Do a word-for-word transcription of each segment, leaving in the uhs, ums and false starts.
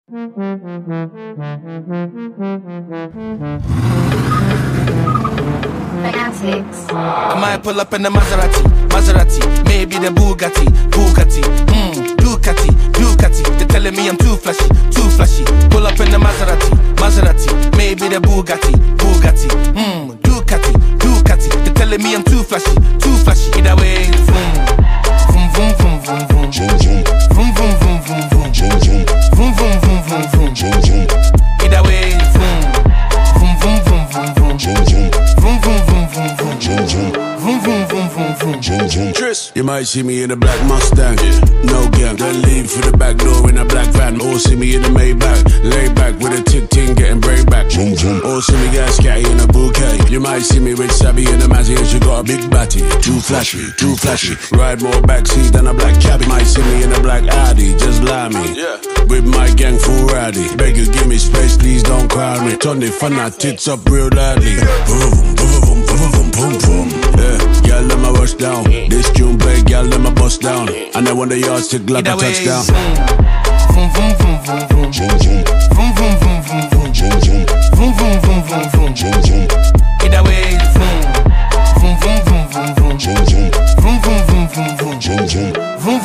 F N T X. I might pull up in the Maserati, Maserati, maybe the Bugatti, Bugatti, mm, Ducati, Ducati. They're telling me I'm too flashy, too flashy. Pull up in the Maserati, Maserati, maybe the Bugatti, Bugatti, mm, Ducati, Ducati. They're telling me I'm too flashy, too flashy. Either way, vroom, vroom, vroom, vroom, vroom, vroom, vroom, vroom, vroom, vroom, vroom, vroom, vroom, vroom, vroom, vroom, vroom. Either way, vroom, vroom, vroom, vroom, vroom, vroom, vroom, vroom, vroom, vroom, vroom, vroom, vroom, vroom, vroom, vroom, vroom. Idris. You might see me in a black Mustang, no gang. Then leave for the back door in a black van. Or see me in a Maybach, lay back with a tick ting, getting brain back. Or see me get scatty in a bouquet. You might see me with Savvy in a Mazzy and she got a big batty. Too flashy, too flashy. Ride more backseat than a black cabbie. Might see me in a black Audi, just lie me. Yeah. With my gang full rowdy. Beg you give me space, please don't crowd me. Turn the fun out tits up real loudly. Boom, boom, boom, boom, boom, boom. Yeah, girl, let my rush down. This tune play, girl, let my bust down. And then when the yards tick like a touchdown. Vroom, vroom, vroom, vroom, vroom, vroom, vroom, vroom, vroom, vroom, vroom, vroom, vroom, vroom, vroom, vroom. Either way, vroom, vroom, vroom, vroom, vroom, vroom, vroom, vroom, vroom, vroom, vroom, vroom, vroom,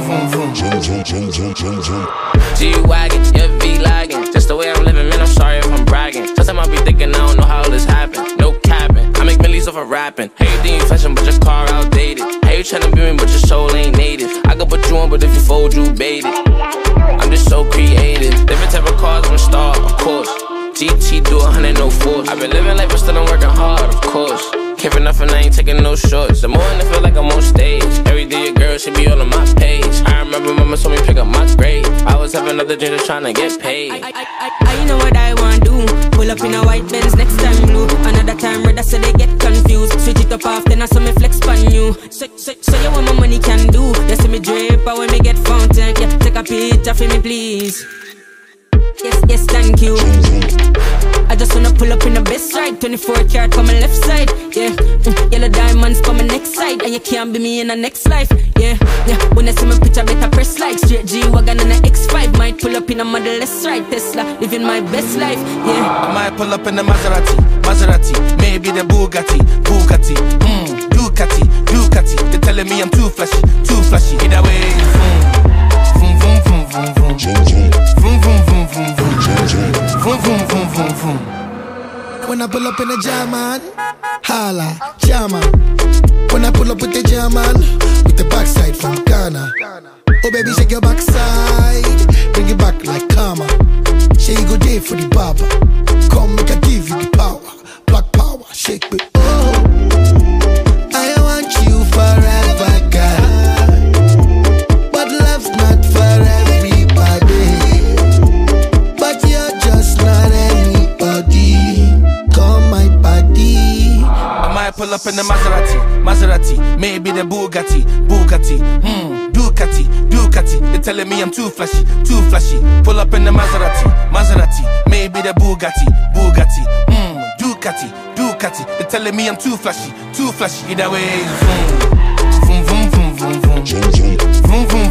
vroom, vroom, vroom, vroom. G-Wagon, yeah, V-Lagging. Just the way I'm living, man, I'm sorry if I'm bragging. Sometimes I be thinking I don't know how this happened. No capping, I make millions off of rapping. Hey, you think you fashion, but your car outdated. Hey, you tryna be me, but your soul ain't native. I can put you on, but if you fold, you bait it. I'm just so creative. Different type of cars, I'm a star, of course. G T do a hundred, no force. I've been living life, but still I'm working hard, of course. Care for nothing, I ain't taking no shorts. The morning I feel like I'm on stage. Every day a girl should be all on my page. I remember mama told me pick up my grade. I was having another dream just trying to get paid. I, I, I, I know what I want to do. Pull up in a white Benz, next time blue. Another time red, so they get confused. Switch it up often, I saw me flex on you. So, so, so you what my money can do. You see me drip, or when me get fountain. Yeah, take a picture for me, please. Yes, yes, thank you. I just wanna pull up in the best ride. Twenty-four karat for my left side. Yeah, mm, yellow diamonds for my next side. And you can't be me in the next life. Yeah, yeah. When I see my picture, better press like. Straight G-Wagon and a X five. Might pull up in a Model S ride. Tesla, living my best life. Yeah, I might pull up in the Maserati, Maserati, maybe the Bugatti, Bugatti, mm, Ducati, Ducati. They're telling me I'm too flashy, too flashy. Either way, vroom, vroom, vroom, vroom, vroom, vroom, vroom, vroom, vroom, vroom, vroom, vroom, vroom, vroom, vroom, vroom. When I pull up in a German, holla, German. When I pull up with the German, with the backside from Ghana. Oh baby, shake your backside, bring it back like karma. Say you go day for the barber. Come make I give you the power, black power, shake it. Oh, I want you forever, girl. But love's not for everybody. But you're just not anybody. Come my body. I might pull up in the Maserati, Maserati, maybe the Bugatti, Bugatti, hmm, Ducati, Ducati. They're telling me I'm too flashy, too flashy. Pull up in the Maserati, Maserati, maybe the Bugatti, Bugatti, hmm, Ducati, Ducati. They're telling me I'm too flashy, too flashy. Either way, vroom, vroom, vroom, vroom, vroom, vroom, vroom, vroom, vroom.